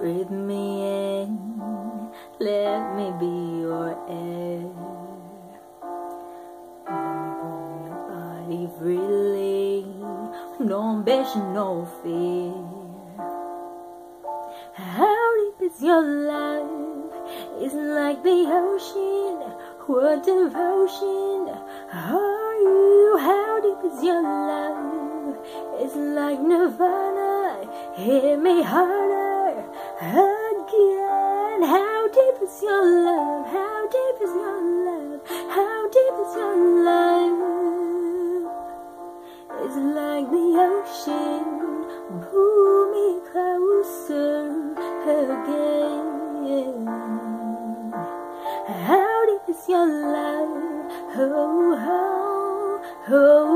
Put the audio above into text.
Breathe me in, let me be your air. Let me warm your body freely, no ambition, no fear. How deep is your love? It's like the ocean, what devotion are you? How deep is your love? It's like nirvana, hit me harder again. How deep is your love? How deep is your love? How deep is your love? It's like the ocean, pull me closer again. How deep is your love? Oh, oh, oh.